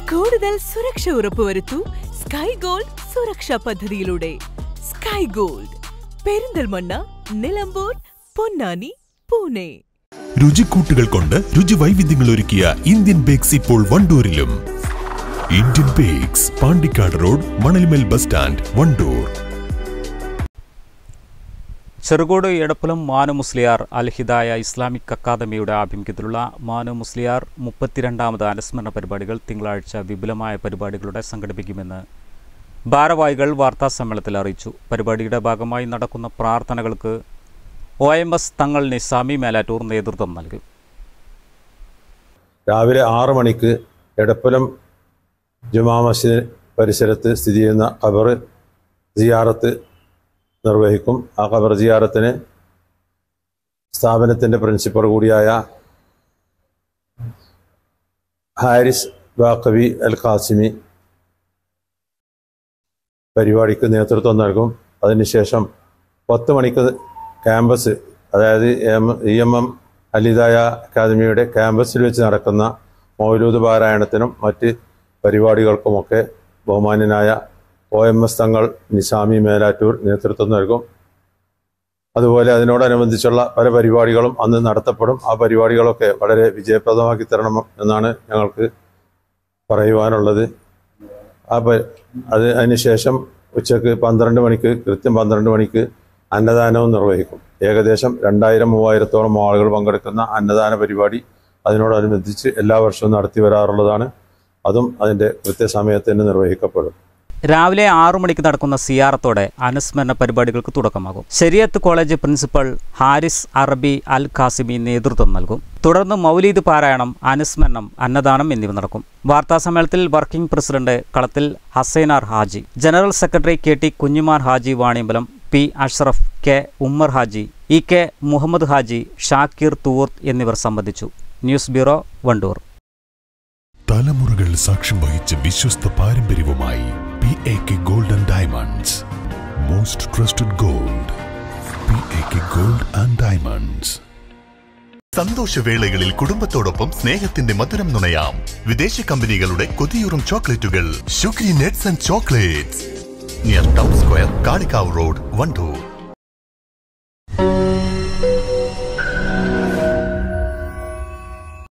കൂടുതൽ സുരക്ഷ ഉറപ്പുവരുത്തൂ sky gold സുരക്ഷാ പദ്ധതിയിലൂടെ. Sky gold, Perinthalmanna, Nilambur, Ponnani, Pune. രുചിക്കൂട്ടുകൾ കൊണ്ട് രുചി വൈവിധ്യങ്ങൾ ഒരുക്കിയ ഇന്ത്യൻ ബേക്സ് ഇപ്പോൾ വണ്ടൂരിലും. Indian bakes, Pandikkad road, Manalmel bus stand, Wandoor. Cherukode Edappalam Manu Musliyar Al Hidaya Islamic അക്കാദമിയുടെ ആഭിമുഖ്യത്തിലുള്ള മാനു മുസ്ലിയാർ 32ാമത് അനുസ്മരണ പരിപാടികൾ തിങ്കളാഴ്ച വിപുലമായ പരിപാടികളുടെ സംഘടിപ്പിക്കുമെന്ന് ഭാരവാഹികൾ വാർത്താസമ്മേളനത്തിൽ അറിയിച്ചു. പരിപാടിയുടെ ഭാഗമായി നടക്കുന്ന പ്രാർത്ഥനകൾക്ക് OMS തങ്ങൾ നിസാമി മേലാറ്റൂർ നേതൃത്വം നൽകി. രാവിലെ 6 മണിക്ക് എടപ്പലം ജുമാ മസ്ജിദ് പരിസരത്ത് സ്ഥിതി ചെയ്യുന്ന ഖബർ സിയാറത്ത് നിർവഹിക്കും. ആ ഖബർ സിയാറത്തിന് സ്ഥാപനത്തിൻ്റെ പ്രിൻസിപ്പൽ കൂടിയായ ഹാരിസ് ബാഖവി അൽ ഖാസിമി പരിപാടിക്ക് നേതൃത്വം നൽകും. അതിനുശേഷം 10 മണിക്ക് ക്യാമ്പസ്, അതായത് EMM അൽ ഹിദായ അക്കാദമിയുടെ ക്യാമ്പസിൽ വെച്ച് നടക്കുന്ന മൗലൂദ് പാരായണത്തിനും മറ്റ് പരിപാടികൾക്കുമൊക്കെ ബഹുമാന്യനായ OMS തങ്ങൾ നിസാമി മേലാറ്റൂർ നേതൃത്വം നൽകും. അതുപോലെ അതിനോടനുബന്ധിച്ചുള്ള പല പരിപാടികളും അന്ന് നടത്തപ്പെടും. ആ പരിപാടികളൊക്കെ വളരെ വിജയപ്രദമാക്കി തരണം എന്നാണ് ഞങ്ങൾക്ക് പറയുവാനുള്ളത്. അതിനുശേഷം ഉച്ചക്ക് 12 മണിക്ക്, കൃത്യം 12 മണിക്ക് അന്നദാനവും നിർവഹിക്കും. ഏകദേശം 2000-3000 ആളുകൾ പങ്കെടുക്കുന്ന അന്നദാന പരിപാടി അതിനോടനുബന്ധിച്ച് എല്ലാ വർഷവും നടത്തി വരാറുള്ളതാണ്. അതും അതിൻ്റെ കൃത്യസമയത്തിന് നിർവഹിക്കപ്പെടും. രാവിലെ 6 മണിക്ക് നടക്കുന്ന സിയാറത്തോടെ അനുസ്മരണ പരിപാടികൾക്ക് തുടക്കമാകും. ശരിയത്ത് കോളേജ് പ്രിൻസിപ്പൽ ഹാരിസ് അറബി അൽ ഖാസിമി നേതൃത്വം നൽകും. തുടർന്ന് മൗലീദ് പാരായണം, അനുസ്മരണം, അന്നദാനം എന്നിവ നടക്കും. വാർത്താസമ്മേളനത്തിൽ working president Kalathil Hasainar Haji, general secretary KT Kunjumar Haji Vaniyambalam, P Ashraf, K Ummer Haji, EK Muhammad Haji, Shakir Thoorth എന്നിവർ സംബന്ധിച്ചു. News bureau, Wandoor. തലമുറകൾ സാക്ഷ്യം വഹിച്ച വിശ്വസ്ത പാരമ്പര്യവുമായി PAK Gold and Diamonds. Most trusted gold. PAK Gold and Diamonds. സന്തോഷവേളകളിൽ കുടുംബത്തോടൊപ്പം സ്നേഹത്തിന്റെ മധുരം നുണയാം. വിദേശ കമ്പനികളുടെ കൊതിയൂറും ചോക്ലേറ്റുകൾ. Shukri nuts and chocolates, near town square, Kalikavu road, Wandoor.